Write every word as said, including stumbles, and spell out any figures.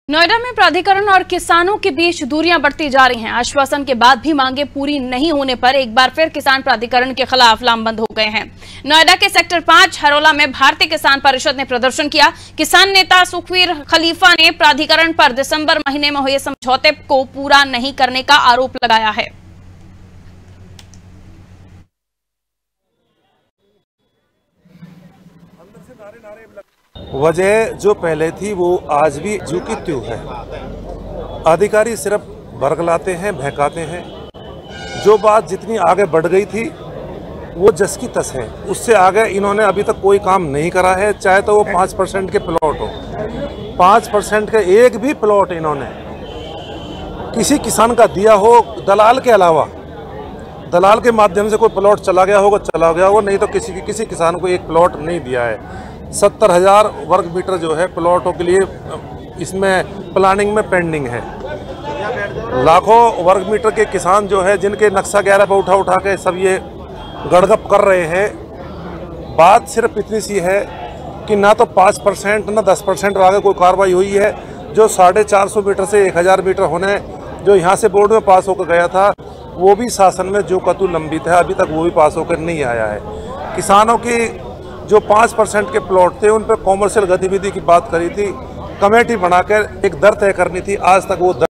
नोएडा में प्राधिकरण और किसानों के बीच दूरियां बढ़ती जा रही हैं। आश्वासन के बाद भी मांगे पूरी नहीं होने पर एक बार फिर किसान प्राधिकरण के खिलाफ लामबंद हो गए हैं। नोएडा के सेक्टर पांच हरोला में भारतीय किसान परिषद ने प्रदर्शन किया। किसान नेता सुखवीर खलीफा ने प्राधिकरण पर दिसंबर महीने में हुए समझौते को पूरा नहीं करने का आरोप लगाया है। वजह जो पहले थी वो आज भी जू की त्यों है। अधिकारी सिर्फ बरगलाते हैं, बहकाते हैं। जो बात जितनी आगे बढ़ गई थी वो जस की तस है। उससे आगे इन्होंने अभी तक कोई काम नहीं करा है। चाहे तो वो पाँच परसेंट के प्लॉट हो, पाँच परसेंट का एक भी प्लॉट इन्होंने किसी किसान का दिया हो, दलाल के अलावा, दलाल के माध्यम से कोई प्लॉट चला गया होगा चला गया होगा, नहीं तो किसी किसी किसान को एक प्लॉट नहीं दिया है। सत्तर हजार वर्ग मीटर जो है प्लॉटों के लिए इसमें प्लानिंग में पेंडिंग है। लाखों वर्ग मीटर के किसान जो है जिनके नक्शा ग्यारह पर उठा उठा के सब ये गड़गप कर रहे हैं। बात सिर्फ इतनी सी है कि ना तो पाँच परसेंट ना दस परसेंट आगे कोई कार्रवाई हुई है। जो साढ़े चार सौ मीटर से एक हज़ार मीटर होने जो यहाँ से बोर्ड में पास होकर गया था वो भी शासन में जो कतु लंबित है, अभी तक वो भी पास होकर नहीं आया है। किसानों की जो पाँच परसेंट के प्लॉट थे उन पर कॉमर्शियल गतिविधि की बात करी थी, कमेटी बनाकर एक दर तय करनी थी। आज तक वो दर